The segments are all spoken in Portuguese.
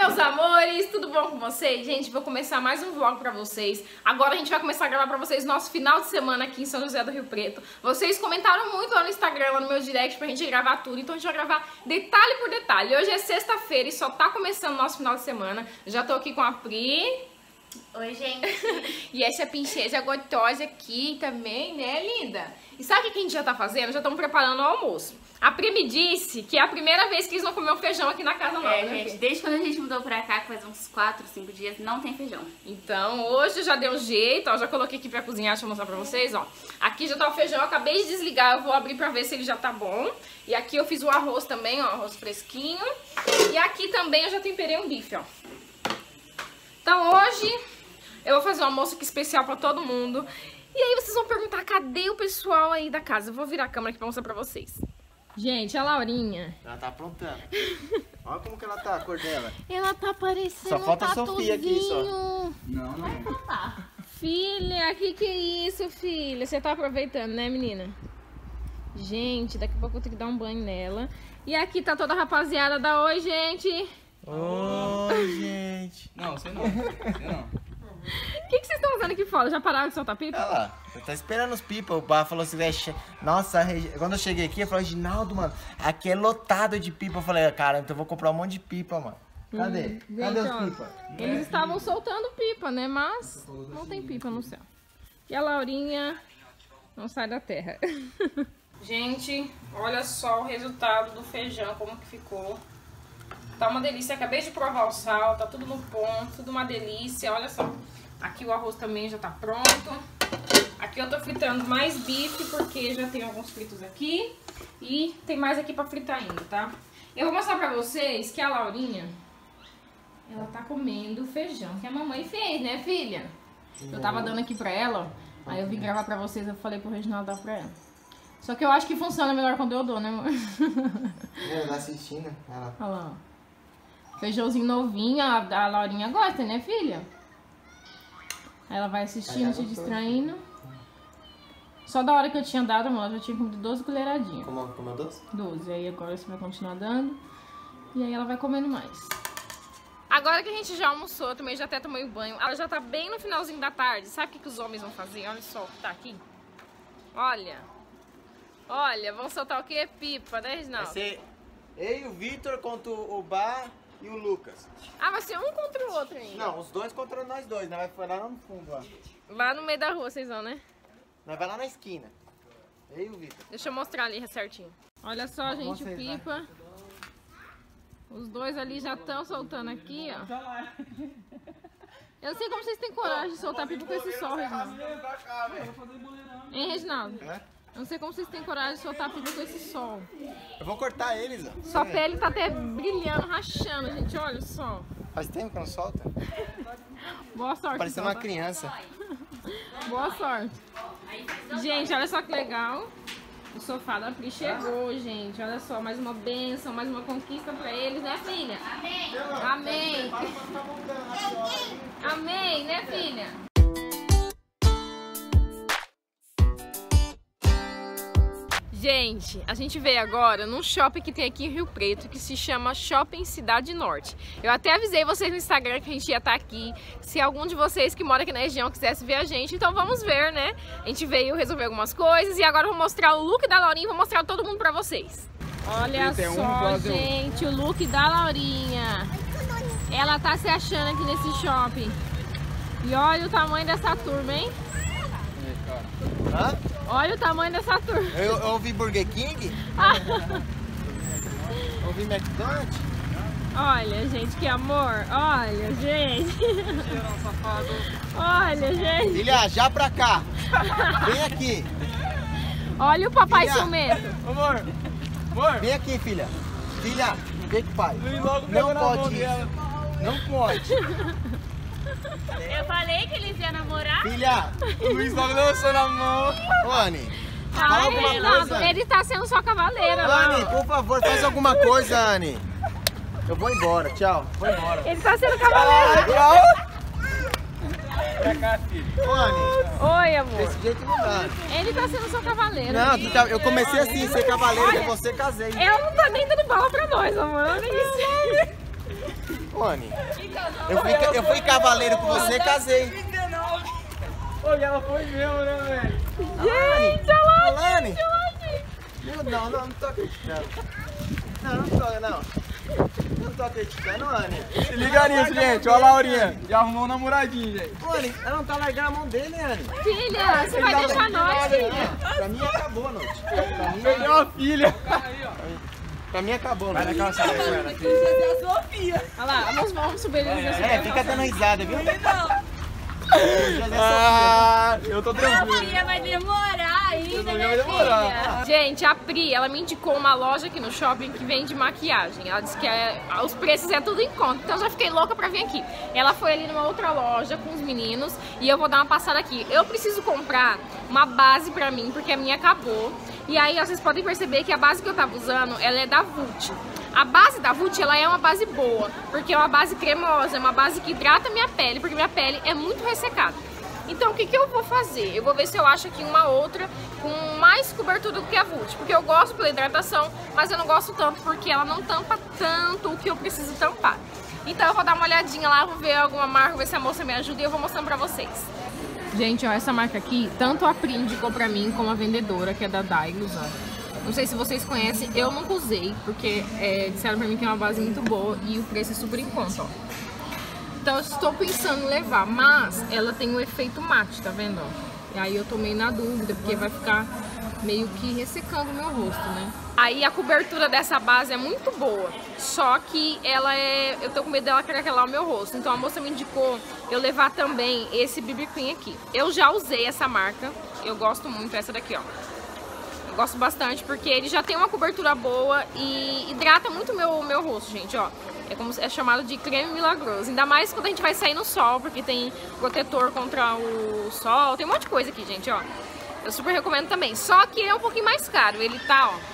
meus amores, tudo bom com vocês? Gente, vou começar mais um vlog pra vocês. Agora a gente vai começar a gravar pra vocês nosso final de semana aqui em São José do Rio Preto. Vocês comentaram muito lá no Instagram, lá no meu direct, pra gente gravar tudo. Então a gente vai gravar detalhe por detalhe. Hoje é sexta-feira e só tá começando o nosso final de semana. Já tô aqui com a Pri. Oi, gente. E essa princesa gostosa aqui também, né, linda? E sabe o que a gente já tá fazendo? Já estamos preparando o almoço. A Pri me disse que é a primeira vez que eles vão comer um feijão aqui na casa nova, né, gente, desde quando a gente mudou pra cá, que faz uns 4, 5 dias, não tem feijão. Então, hoje já deu um jeito, ó, já coloquei aqui pra cozinhar, deixa eu mostrar pra vocês, ó. Aqui já tá o feijão, eu acabei de desligar, eu vou abrir pra ver se ele já tá bom. E aqui eu fiz o arroz também, ó, arroz fresquinho. E aqui também eu já temperei um bife, ó. Então, hoje eu vou fazer um almoço aqui especial pra todo mundo. E aí vocês vão perguntar, cadê o pessoal aí da casa? Eu vou virar a câmera aqui pra mostrar pra vocês. Gente, a Laurinha. Ela tá aprontando. Olha como que ela tá, a cor dela. Ela tá parecendo só falta um a Sofia aqui, só. Não. Filha, que é isso, filha? Você tá aproveitando, né, menina? Gente, daqui a pouco eu vou ter que dar um banho nela. E aqui tá toda a rapaziada da Oi, gente. Oi, gente. Não, você não. Você não. O que vocês estão fazendo aqui fora? Já pararam de soltar pipa? Olha lá, eu tô esperando os pipa. O bar falou assim, nossa, quando eu cheguei aqui, eu falei, Reginaldo, mano, aqui é lotado de pipa. Eu falei, cara, então eu vou comprar um monte de pipa, mano. Cadê? Cadê os pipa? Eles estavam soltando pipa, né? Mas não tem pipa no céu. E a Laurinha não sai da terra. Gente, olha só o resultado do feijão, como que ficou. Tá uma delícia, acabei de provar o sal, tá tudo no ponto, tudo uma delícia, olha só. Aqui o arroz também já tá pronto. Aqui eu tô fritando mais bife, porque já tem alguns fritos aqui. E tem mais aqui pra fritar ainda, tá? Eu vou mostrar pra vocês que a Laurinha, ela tá comendo o feijão que a mamãe fez, né, filha? Eu tava dando aqui pra ela, ó. Aí eu vim gravar pra vocês, eu falei pro Reginaldo dar pra ela. Só que eu acho que funciona melhor quando eu dou, né, amor? Ela tá assistindo. Olha lá, ó. Feijãozinho novinho, a Laurinha gosta, né, filha? Aí ela vai assistindo, se distraindo. Só da hora que eu tinha dado, amor, ela já tinha comido 12 colheradinhas. Comeu 12? 12, aí agora você vai continuar dando. E aí ela vai comendo mais. Agora que a gente já almoçou, eu também já até tomei o banho. Ela já tá bem no finalzinho da tarde. Sabe o que os homens vão fazer? Olha só o que tá aqui. Olha. Olha, vão soltar o que? Pipa, né, Reginaldo? Vai ser eu e o Vitor contra o Bar e o Lucas. Ah, vai ser um contra o outro ainda? Não, os dois contra nós dois. Nós vai lá no fundo, ó. Lá no meio da rua vocês vão, né? Nós vai lá na esquina. Eu e o Vitor. Deixa eu mostrar ali certinho. Olha só, gente, o pipa. Vai. Os dois ali já estão soltando aqui, ó. Eu não sei como vocês têm coragem de soltar pipa com esse sol, Reginaldo. Hein, Reginaldo? É? Eu não sei como vocês têm coragem de soltar pipa com esse sol. Eu vou cortar eles, ó. Sua pele tá até brilhando, rachando, gente. Olha só. Faz tempo que não solta. Boa sorte. Parecendo uma criança. Boa sorte. Gente, olha só que legal. O sofá da Pri chegou, gente. Olha só, mais uma bênção, mais uma conquista pra eles, né, filha? Amém. Amém. Amém, né, filha? Gente, a gente veio agora num shopping que tem aqui em Rio Preto, que se chama Shopping Cidade Norte. Eu até avisei vocês no Instagram que a gente ia estar aqui, se algum de vocês que mora aqui na região quisesse ver a gente, então vamos ver, né? A gente veio resolver algumas coisas e agora eu vou mostrar o look da Laurinha e vou mostrar todo mundo pra vocês. Olha só, gente, o look da Laurinha. Ela tá se achando aqui nesse shopping. E olha o tamanho dessa turma, hein? Hã? Olha o tamanho dessa turma. Eu ouvi Burger King. Ouvi McDonald's. Olha, gente, que amor. Olha, gente. Olha, gente. Filha, já pra cá. Vem aqui. Olha o papai Filha. ciumento. Amor. Amor. Vem aqui, filha. Filha, vem com o pai. Logo Não pode isso. Não pode. Eu falei que eles iam namorar. Filha. O Luiz logo lançou na mão. Ô, Anny. Fala Ai, alguma Reginaldo, coisa. ele tá sendo sua cavaleira lá. Anny, por favor, faz alguma coisa, Anny. Eu vou embora, tchau. Vou embora. Ele tá sendo cavaleira. Tchau. Pra cá, filho. Ô, Anny, Oi, amor. desse jeito não dá. Ele tá sendo sua cavaleira. Não, eu comecei assim, ser cavaleiro, com você casei. Ela não tá nem dando bala pra nós, amor. Olha isso. Ô, Aninha. Eu fui cavaleiro com você e casei. Olha, ela foi mesmo, né, velho? Gente, olha lá, Alane. gente, olha lá, gente. Não tô acreditando. Não tô acreditando, Anny. Se liga nisso, gente. Ó a Laurinha. Já arrumou um namoradinho, gente. Anny, ela não tá largando a mão dele, Anny. Filha, você vai deixar nós, filha? Pra mim acabou a noite. Perdeu uma filha. Pra mim acabou a noite. Vai na calça dela, Olha lá, vamos subir eles. fica dando risada, viu? Eu tô tranquilo. Vai demorar ainda, Vai né, demorar. filha? Gente, a Pri, ela me indicou uma loja aqui no shopping que vende maquiagem. Ela disse que os preços é tudo em conta, então eu já fiquei louca pra vir aqui. Ela foi ali numa outra loja com os meninos e eu vou dar uma passada aqui. Eu preciso comprar uma base pra mim, porque a minha acabou. E aí vocês podem perceber que a base que eu tava usando, ela é da Vult. A base da Vult, ela é uma base boa, porque é uma base cremosa, é uma base que hidrata minha pele, porque minha pele é muito ressecada. Então o que eu vou fazer? Eu vou ver se eu acho aqui uma outra com mais cobertura do que a Vult, porque eu gosto pela hidratação, mas eu não gosto tanto porque ela não tampa tanto o que eu preciso tampar. Então eu vou dar uma olhadinha lá, vou ver alguma marca, ver se a moça me ajuda e eu vou mostrando pra vocês. Gente, ó, essa marca aqui, tanto a Pri indicou pra mim como a vendedora, que é da Dylos, ó. Não sei se vocês conhecem, eu nunca usei, porque disseram pra mim que é uma base muito boa e o preço é super em conta, ó. Então eu estou pensando em levar, mas ela tem um efeito mate, tá vendo, ó? E aí eu tô meio na dúvida, porque vai ficar meio que ressecando o meu rosto, né? Aí a cobertura dessa base é muito boa, só que ela eu tô com medo dela craquelar o meu rosto. Então a moça me indicou eu levar também esse BB Cream aqui. Eu já usei essa marca, eu gosto muito, essa daqui, ó. Eu gosto bastante porque ele já tem uma cobertura boa e hidrata muito o meu rosto, gente, ó. É chamado de creme milagroso. Ainda mais quando a gente vai sair no sol, porque tem protetor contra o sol. Tem um monte de coisa aqui, gente, ó. Eu super recomendo também. Só que ele é um pouquinho mais caro. Ele tá, ó,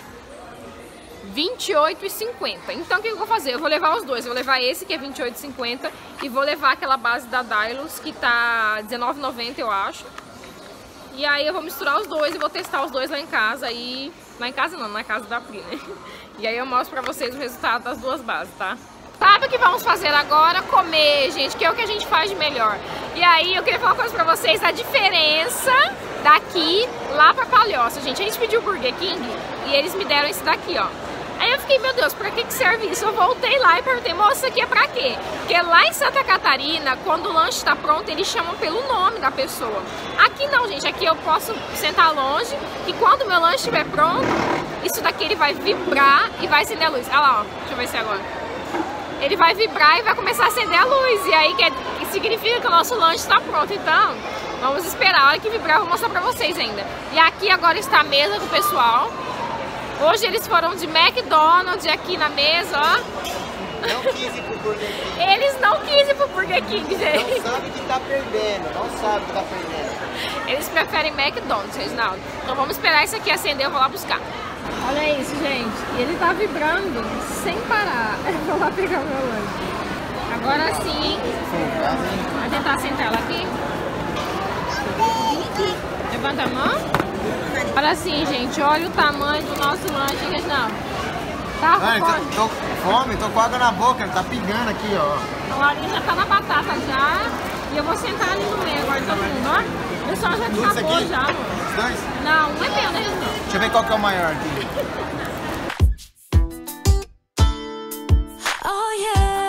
R$28,50. Então o que eu vou fazer? Eu vou levar os dois. Eu vou levar esse que é R$28,50 e vou levar aquela base da Dylos que tá R$19,90, eu acho. E aí eu vou misturar os dois e vou testar os dois lá em casa. E lá em casa não, na casa da Pri, né? E aí eu mostro pra vocês o resultado das duas bases, tá? Sabe o que vamos fazer agora? Comer, gente, que é o que a gente faz de melhor. E aí eu queria falar uma coisa pra vocês, a diferença daqui lá pra Palhoça, gente. A gente pediu o Burger King e eles me deram esse daqui, ó. Aí eu fiquei, meu Deus, pra que serve isso? Eu voltei lá e perguntei, moça, isso aqui é pra quê? Porque lá em Santa Catarina, quando o lanche tá pronto, eles chamam pelo nome da pessoa. Aqui não, gente, aqui eu posso sentar longe e quando o meu lanche estiver pronto, isso daqui ele vai vibrar e vai acender a luz. Olha lá, ó, deixa eu ver se é agora. Ele vai vibrar e vai começar a acender a luz. E aí que significa que o nosso lanche está pronto. Então, vamos esperar. A hora que vibrar, eu vou mostrar pra vocês ainda. E aqui agora está a mesa do pessoal. Hoje eles foram de McDonald's aqui na mesa, ó. Não quis ir pro Burger King. Eles não quis ir pro Burger King, gente. Não sabe que tá perdendo, não sabe que tá perdendo. Eles preferem McDonald's, Reginaldo. Então vamos esperar isso aqui acender, eu vou lá buscar. Olha isso, gente. E ele tá vibrando sem parar. Eu vou lá pegar o meu lanche. Agora sim. Vai tentar sentar ela aqui. Levanta a mão. Olha assim, gente. Olha o tamanho do nosso lanche, Reginaldo. Tá com fome? Tô com fome, tô com água na boca, tá pingando aqui, ó. A Laurinha já tá na batata já. E eu vou sentar ali no meio agora, todo mundo, ó. O pessoal já acabou já, amor. Os dois? Não, um é meu, né, Reginaldo? Deixa eu ver qual que é o maior aqui. Oh yeah.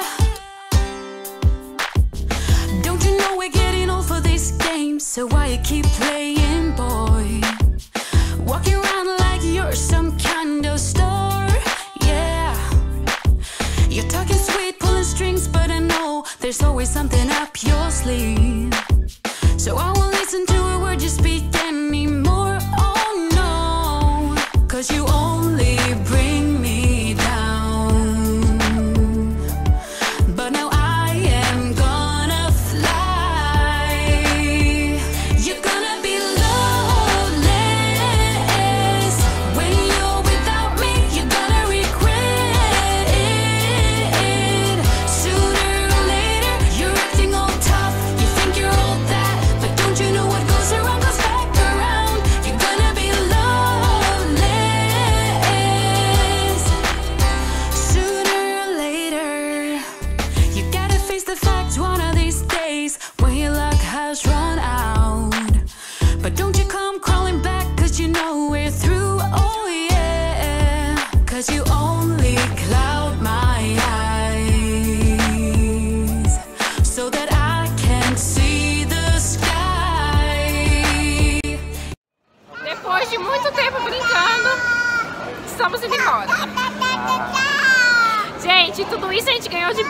Don't you know we're getting old for this game? So why you keep playing, boy? Walking around like you're some kind of star. Yeah. You're talking sweet, pulling strings, but I know there's always something up your sleeve. So I won't listen to a word you speak anymore. Oh no, 'cause you only bring me down. But now I am gonna fly. You're gonna be lonely when you're without me. You're gonna regret it. Sooner or later, you're acting all tough. You think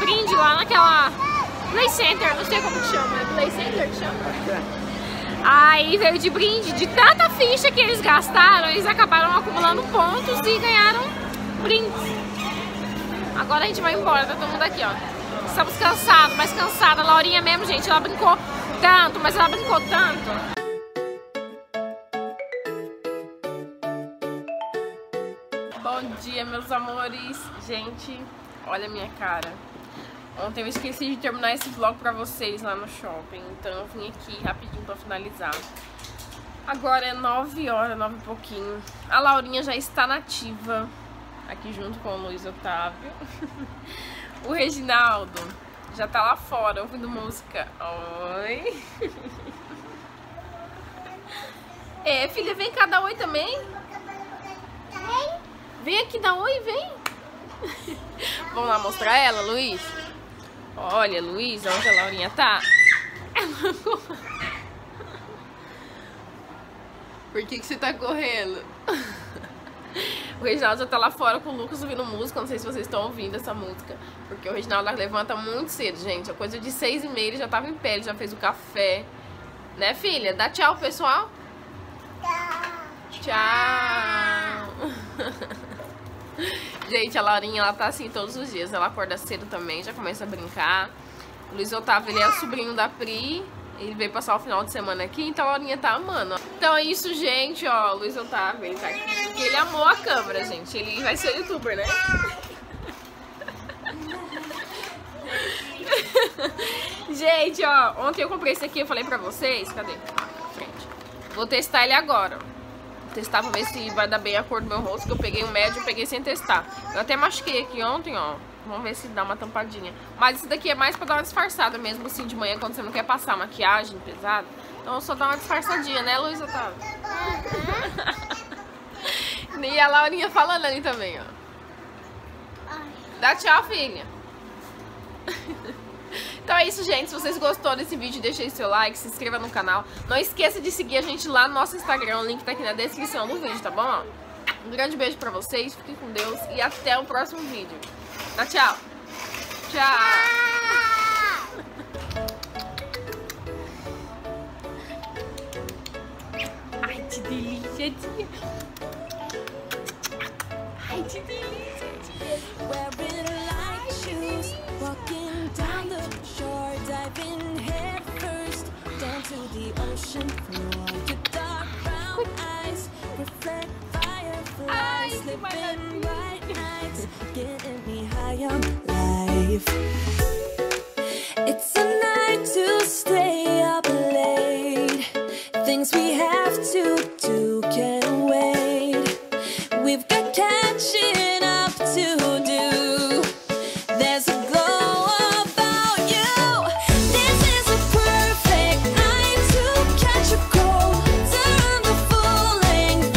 brinde lá naquela Play Center, não sei como que chama, é Play Center que chama? Aí veio de brinde, de tanta ficha que eles gastaram, eles acabaram acumulando pontos e ganharam brindes. Agora a gente vai embora, tá todo mundo aqui, ó. Estamos cansados, mas cansada. A Laurinha mesmo, gente, ela brincou tanto, mas ela brincou tanto. Bom dia, meus amores. Gente, olha a minha cara. Ontem eu esqueci de terminar esse vlog pra vocês lá no shopping, então eu vim aqui rapidinho pra finalizar. Agora é 9 horas, 9 e pouquinho. A Laurinha já está nativa, aqui junto com o Luiz Otávio. O Reginaldo já tá lá fora ouvindo música. Oi. É, filha, vem cá dar oi também. Vem aqui dar oi, vem. Vamos lá mostrar ela, Luiz? Olha, Luiz, onde a Laurinha tá? Por que você tá correndo? O Reginaldo já tá lá fora com o Lucas ouvindo música. Não sei se vocês estão ouvindo essa música, porque o Reginaldo levanta muito cedo, gente. A coisa de 6h30 ele já tava em pé, ele já fez o café. Né, filha? Dá tchau, pessoal. Tchau. Gente, a Laurinha, ela tá assim todos os dias. Ela acorda cedo também, já começa a brincar. O Luiz Otávio, ele é o sobrinho da Pri. Ele veio passar o final de semana aqui, então a Laurinha tá amando. Então é isso, gente, ó. O Luiz Otávio, ele tá aqui porque ele amou a câmera, gente. Ele vai ser youtuber, né? Gente, ó, ontem eu comprei esse aqui, eu falei pra vocês. Cadê? Na frente. Vou testar ele agora. Testar pra ver se vai dar bem a cor do meu rosto, que eu peguei o médio e peguei sem testar. Eu até machuquei aqui ontem, ó. Vamos ver se dá uma tampadinha. Mas esse daqui é mais pra dar uma disfarçada mesmo, assim, de manhã, quando você não quer passar maquiagem pesada. Então eu só dá uma disfarçadinha, né, Luiz Otávio? E a Laurinha falando ali também, ó. Dá tchau, filha. Então é isso, gente. Se vocês gostaram desse vídeo, deixa aí seu like, se inscreva no canal. Não esqueça de seguir a gente lá no nosso Instagram. O link tá aqui na descrição do vídeo, tá bom? Um grande beijo pra vocês, fiquem com Deus e até o próximo vídeo. Dá tchau. Tchau. Ai, que delícia, tia. Ai, que delícia, tia. Walking down the shore, diving head first down to the ocean floor. Your dark brown eyes reflect fireflies, slipping bright nights, getting me high on life.